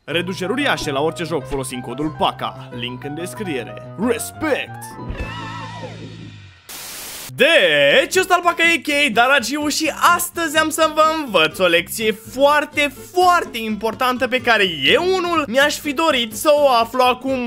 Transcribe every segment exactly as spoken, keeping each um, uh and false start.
Reduceri uriașe la orice joc folosind codul PACA. Link în descriere. Respect! Deci, ăsta al PACA a k a. Daragiu și astăzi am să vă învăț o lecție foarte, foarte importantă pe care eu unul mi-aș fi dorit să o aflu acum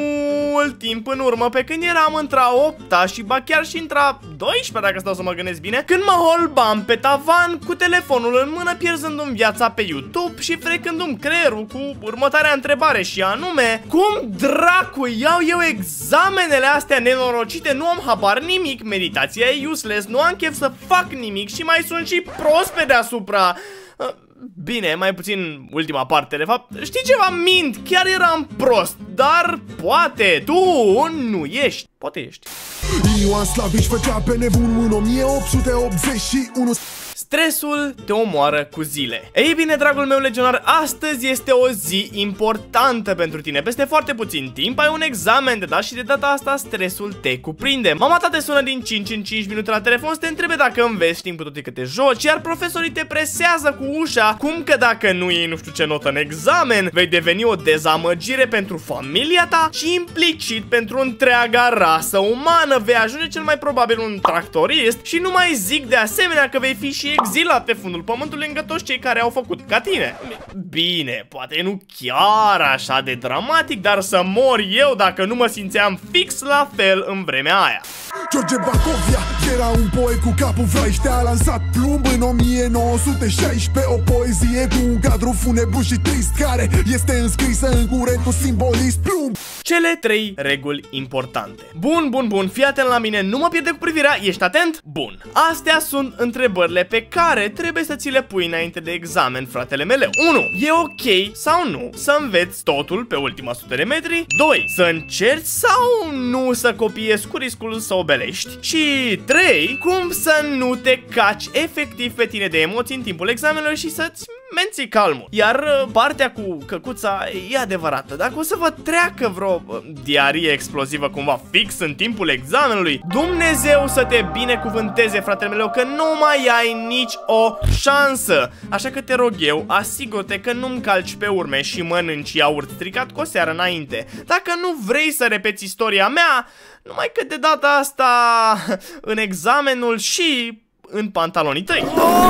mult timp în urmă, pe când eram între opta și ba chiar și între doisprezecea, dacă stau să mă gândesc bine, când mă holbam pe tavan cu telefonul în mână, pierzându-mi viața pe YouTube și frecându-mi creierul cu următoarea întrebare, și anume: cum dracu iau eu examenele astea nenorocite? Nu am habar nimic, meditația e useless, nu am chef să fac nimic și mai sunt și prost pe deasupra. Bine, mai puțin ultima parte, de fapt. Știi ceva? Mint, chiar eram prost, dar poate tu nu ești. Poate ești. Ioan Slavici făcea pe nebun în o mie opt sute optzeci și unu. Stresul te omoară cu zile. Ei bine, dragul meu legionar, astăzi este o zi importantă pentru tine. Peste foarte puțin timp ai un examen de dat și de data asta stresul te cuprinde. Mama ta te sună din cinci în cinci minute la telefon să te întrebe dacă înveți, știm cu toții că te joci, iar profesorii te presează cu ușa, cum că dacă nu iei nu știu ce notă în examen, vei deveni o dezamăgire pentru familia ta și implicit pentru întreaga rasă umană. Vei ajunge cel mai probabil un tractorist și nu mai zic de asemenea că vei fi și exilat pe fundul pământului lângă toți cei care au făcut ca tine. Bine, poate nu chiar așa de dramatic, dar să mor eu dacă nu mă simțeam fix la fel în vremea aia. George Bacovia era un poet cu capul vraiște. A lansat Plumb în o mie nouă sute șaisprezece, o poezie cu un cadru funebru și trist, care este înscrisă în curentul simbolist Plumb. Cele trei reguli importante. Bun, bun, bun, fii atent la mine, nu mă pierde cu privirea, ești atent? Bun. Astea sunt întrebările pe care trebuie să ți le pui înainte de examen, fratele meu. unu. E ok sau nu să înveți totul pe ultima sută de metri? doi. Să încerci sau nu să copiezi cu riscul să obelești? Și trei. Cum să nu te caci efectiv pe tine de emoții în timpul examenului și să-ți menții calmul. Iar partea cu căcuța e adevărată. Dacă o să vă treacă vreo diarie explozivă cumva fix în timpul examenului, Dumnezeu să te binecuvânteze, fratele meu, că nu mai ai nici o șansă. Așa că te rog eu, asigură-te că nu-mi calci pe urme și mănânci iaurt stricat cu o seară înainte. Dacă nu vrei să repeți istoria mea, numai că de data asta în examenul și în pantalonii tăi.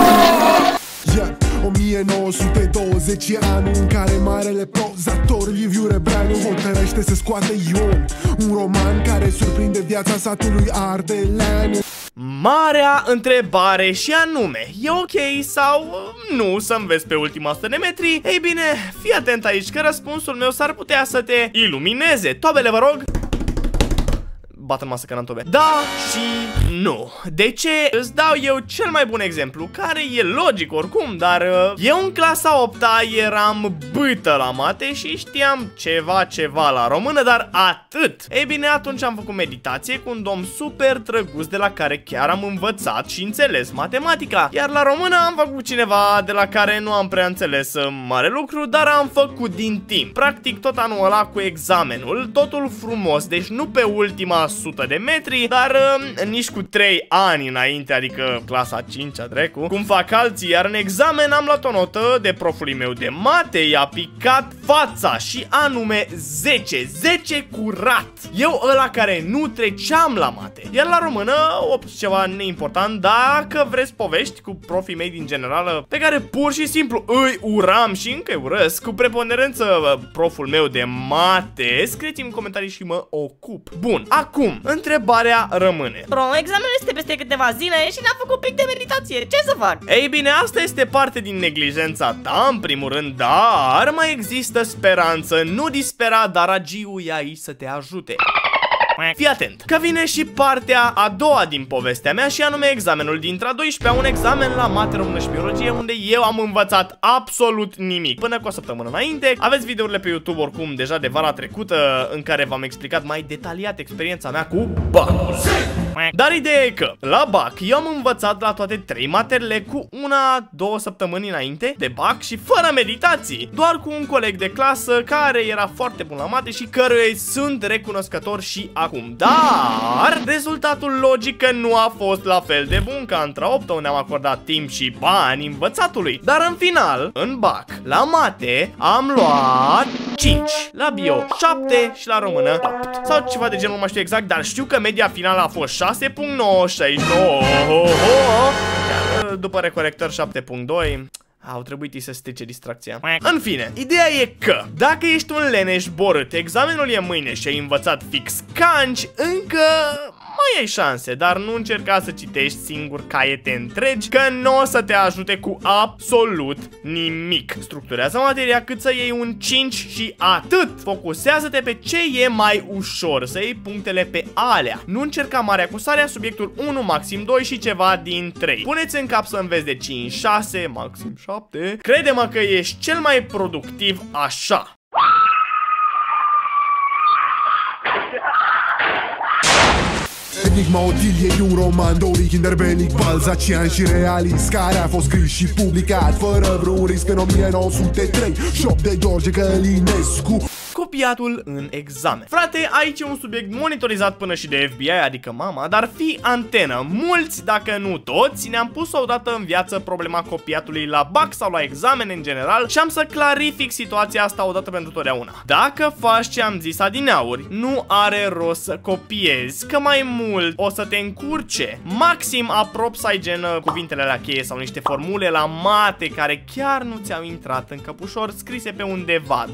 Yeah. o mie nouă sute douăzeci, anul în care marele prozator Liviu Rebreanu hotărăște să scoată Ion, un roman care surprinde viața satului ardeleanu. Marea întrebare și anume: e ok sau nu să înveți pe ultima sută de metri? Ei bine, fii atent aici că răspunsul meu s-ar putea să te ilumineze. Tobele, vă rog. Bată masă că n-am tobe. Da și nu. De ce? Îți dau eu cel mai bun exemplu, care e logic oricum, dar uh, eu în clasa a opta eram bâtă la mate și știam ceva ceva la română, dar atât. Ei bine, atunci am făcut meditație cu un domn super drăguț de la care chiar am învățat și înțeles matematica. Iar la română am făcut cineva de la care nu am prea înțeles mare lucru, dar am făcut din timp. Practic tot anul ăla cu examenul, totul frumos, deci nu pe ultima sută de metri, dar uh, nici cu trei ani înainte, adică clasa a cincea, drecu, cum fac alții, iar în examen am luat o notă de profului meu de mate, i-a picat fața și anume zece, zece curat. Eu ăla care nu treceam la mate. Iar la română, ops, ceva neimportant, dacă vreți povești cu profii mei din generală, pe care pur și simplu îi uram și încă îi urăsc, cu preponderență proful meu de mate, scrieți-mi în comentarii și mă ocup. Bun, acum întrebarea rămâne: Bro, examenul este peste câteva zile și n-am făcut pic de meditație, ce să fac? Ei bine, asta este parte din neglijența ta, în primul rând, dar mai există speranță. Nu dispera, Daragiu e aici să te ajute. Fii atent, că vine și partea a doua din povestea mea, și anume examenul dintre a doisprezecea, un examen la mate, română și biologie, unde eu am învățat absolut nimic. Până cu o săptămână înainte, aveți videourile pe YouTube oricum deja de vara trecută, în care v-am explicat mai detaliat experiența mea cu banul. Dar ideea e că la B A C eu am învățat la toate trei materiile cu una, două săptămâni înainte de B A C și fără meditații, doar cu un coleg de clasă care era foarte bun la mate și căruia îi sunt recunoscător și acum. Dar rezultatul logic că nu a fost la fel de bun ca între opt, unde am acordat timp și bani învățatului. Dar în final, în B A C, la mate am luat cinci, la bio șapte și la română opt. Sau ceva de genul, nu mai știu exact, dar știu că media finală a fost șase virgulă nouă șaizeci și nouă. Iar după recorectări șapte virgulă doi. Au trebuit să strice distracția. În fine, ideea e că dacă ești un leneș borât, examenul e mâine și ai învățat fix canci, încă mai ai șanse, dar nu încerca să citești singur caiete întregi, că nu o să te ajute cu absolut nimic. Structurează materia cât să iei un cinci și atât. Focusează-te pe ce e mai ușor, să iei punctele pe alea. Nu încerca marea cu sarea, subiectul unu, maxim doi și ceva din trei. Puneți în cap să înveți de cinci, șase, maxim șapte. Crede-mă că ești cel mai productiv așa. Enigma Otiliei, un roman doric, interbelic, balzacian și realist, care a fost scris și publicat fără vreun risc în o mie nouă sute treizeci și opt de George Călinescu. Copiatul în examen. Frate, aici e un subiect monitorizat până și de F B I, adică mama, dar fii antenă. Mulți, dacă nu toți, ne-am pus odată în viață problema copiatului la B A C sau la examen în general și am să clarific situația asta odată pentru totdeauna. Dacă faci ce am zis adineauri, nu are rost să copiezi, că mai mult o să te încurce. Maxim aprop să ai gen cuvintele la cheie sau niște formule la mate care chiar nu ți-au intrat în căpușor scrise pe undeva.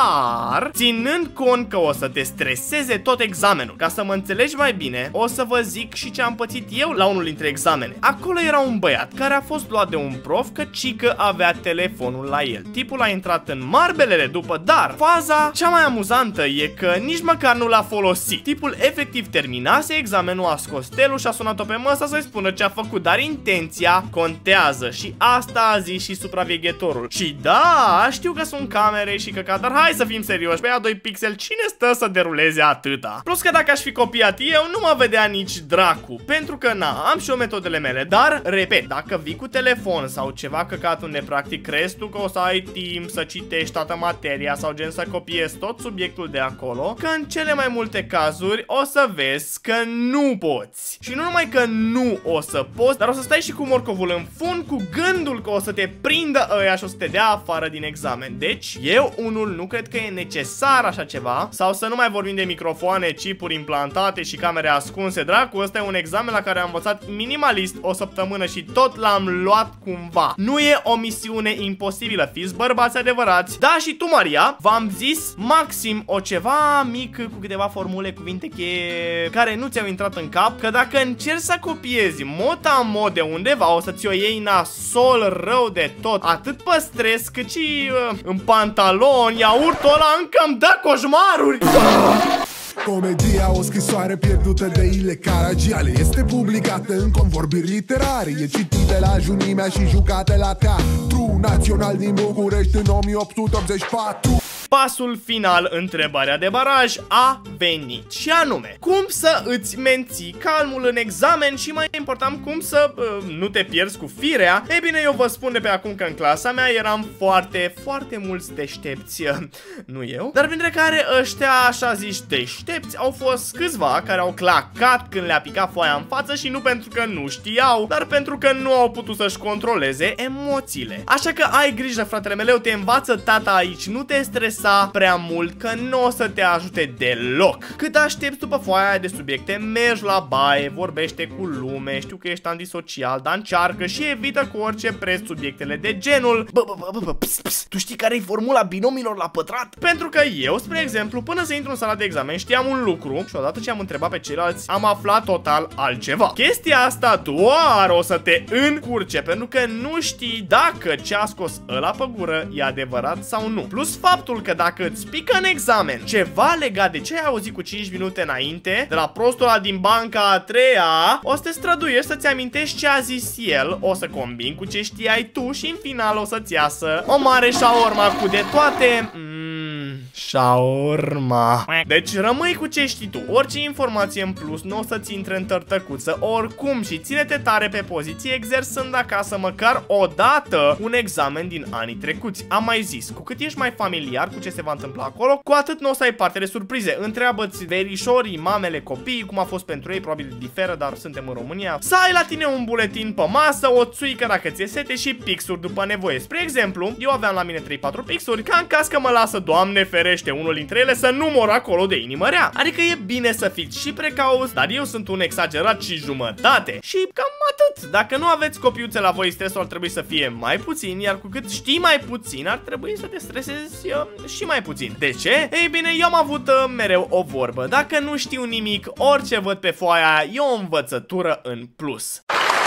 Dar ținând cont că o să te streseze tot examenul, ca să mă înțelegi mai bine, o să vă zic și ce am pățit eu la unul dintre examene. Acolo era un băiat care a fost luat de un prof că cică avea telefonul la el. Tipul a intrat în marbelele după, dar faza cea mai amuzantă e că nici măcar nu l-a folosit. Tipul efectiv terminase examenul, a scos telul și a sunat-o pe măsă să-i spună ce a făcut, dar intenția contează și asta a zis și supraveghetorul. Și da, știu că sunt camere și căcat, dar hai să fim serioși. Pe a doi pixeli, cine stă să deruleze atâta? Plus că dacă aș fi copiat eu, nu mă vedea nici dracu, pentru că na, am și eu metodele mele. Dar, repet, dacă vii cu telefon sau ceva căcat unde practic crezi tu că o să ai timp să citești toată materia sau gen să copiezi tot subiectul de acolo, că în cele mai multe cazuri o să vezi că nu poți. Și nu numai că nu o să poți, dar o să stai și cu morcovul în fund cu gândul că o să te prindă ăia și o să te dea afară din examen. Deci, eu unul nu cred că e necesar așa ceva, sau să nu mai vorbim de microfoane, chipuri implantate și camere ascunse. Dracu, ăsta e un examen la care am învățat minimalist o săptămână și tot l-am luat cumva. Nu e o misiune imposibilă, fiți bărbați adevărați. Da, și tu, Maria, v-am zis maxim o ceva mic cu câteva formule, cuvinte cheie care nu ți-au intrat în cap, că dacă încerci să copiezi mot-a-mot de undeva, o să ți-o iei nasol rău de tot, atât pe stres cât și uh, în pantaloni. Iaurtul ăla încă îmi dă coșmaruri. Comedia, o scrisoare pierdută de Ile Caragiale, este publicată în convorbiri literare, e citită la junimea și jucată la Teatru Național din București în o mie opt sute optzeci și patru. Pasul final, întrebarea de baraj, a venit. Și anume, cum să îți menții calmul în examen și mai important, cum să uh, nu te pierzi cu firea? Ei bine, eu vă spun de pe acum că în clasa mea eram foarte, foarte mulți deștepți, nu eu, dar printre care ăștia așa zici deștepți au fost câțiva care au clacat când le-a picat foaia în față și nu pentru că nu știau, dar pentru că nu au putut să-și controleze emoțiile. Așa că ai grijă, fratele meu, te învață tata aici, nu te stresa prea mult, că nu o să te ajute deloc. Cât aștepți după foaia de subiecte, mergi la baie, vorbește cu lume, știu că ești antisocial, dar încearcă și evită cu orice preț subiectele de genul bă, bă, bă, bă, ps, ps, tu știi care e formula binomilor la pătrat? Pentru că eu, spre exemplu, până să intru în sala de examen știam un lucru și odată ce am întrebat pe ceilalți, am aflat total altceva. Chestia asta doar o să te încurce, pentru că nu știi dacă ce a scos ăla pe gură e adevărat sau nu. Plus faptul că dacă îți pică în examen ceva legat de ce ai auzit cu cinci minute înainte de la prostul ăla din banca a treia, o să te străduiești să-ți amintești ce a zis el, o să combini cu ce știai tu și în final o să-ți iasă o mare șaorma cu de toate. Mm. Shaorma. Deci rămâi cu ce știi tu. Orice informație în plus nu o să-ți intre în tărtăcuță oricum și ține-te tare pe poziție exersând acasă măcar o dată un examen din anii trecuți. Am mai zis, cu cât ești mai familiar cu ce se va întâmpla acolo, cu atât nu o să ai parte de surprize. Întreabă-ți verișorii, mamele, copiii, cum a fost pentru ei, probabil diferă, dar suntem în România. Să ai la tine un buletin pe masă, o țuică dacă ți-e sete și pixuri după nevoie. Spre exemplu, eu aveam la mine trei patru pixuri, ca în caz că mă lasă, Doamne ferește, unul dintre ele să nu mor acolo de inimă rea. Adică e bine să fiți și precauți, dar eu sunt un exagerat și jumătate. Și cam atât. Dacă nu aveți copiuțe la voi, stresul ar trebui să fie mai puțin, iar cu cât știi mai puțin, ar trebui să te stresezi uh, și mai puțin. De ce? Ei bine, eu am avut uh, mereu o vorbă. Dacă nu știu nimic, orice văd pe foaia e o învățătură în plus.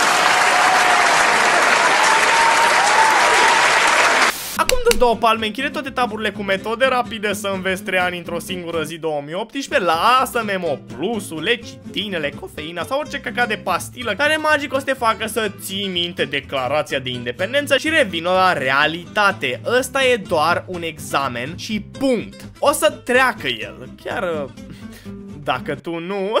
Acum de două palme, închide toate taburile cu metode rapide să înveți trei ani într-o singură zi două mii optsprezece. Lasă Memo Plusul, citinele, cofeina sau orice caca de pastilă care magic o să te facă să ții minte declarația de independență și revină la realitate. Ăsta e doar un examen și punct. O să treacă el, chiar dacă tu nu...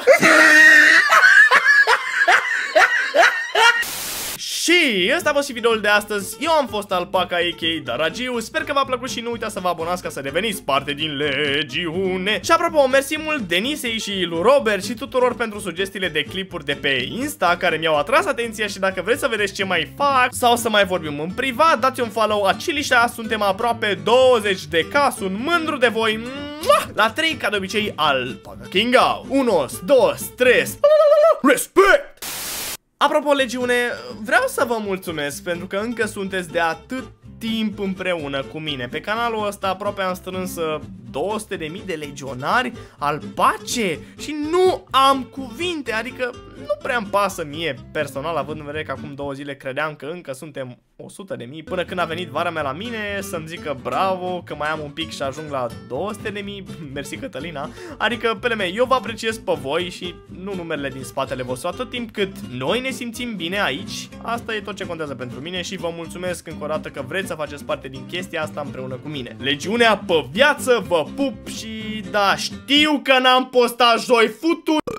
Și ăsta a fost și videoul de astăzi. Eu am fost Alpaca, a k a. Daragiu. Sper că v-a plăcut și nu uitați să vă abonați ca să deveniți parte din legiune. Și apropo, mersi mult Denisei și lui Robert și tuturor pentru sugestiile de clipuri de pe Insta care mi-au atras atenția și dacă vreți să vedeți ce mai fac sau să mai vorbim în privat, dați un follow Acilișa. Suntem aproape douăzeci de K, sunt mândru de voi. La trei, ca de obicei, Alpaca Kinga. unu, doi, trei. Respect! Apropo, legiune, vreau să vă mulțumesc pentru că încă sunteți de atât timp împreună cu mine. Pe canalul ăsta aproape am strâns două sute de mii de legionari alpace și nu am cuvinte, adică nu prea îmi pasă mie personal, având în vedere că acum două zile credeam că încă suntem o sută de mii, până când a venit vara mea la mine să-mi zică bravo, că mai am un pic și ajung la două sute de mii, mersi Cătălina, adică pe mea, eu vă apreciez pe voi și nu numerele din spatele vostru, atât timp cât noi ne simțim bine aici, asta e tot ce contează pentru mine și vă mulțumesc încă o dată că vreți să faceți parte din chestia asta împreună cu mine. Legiunea pe viață, vă pup și da, știu că n-am postat joi, futu...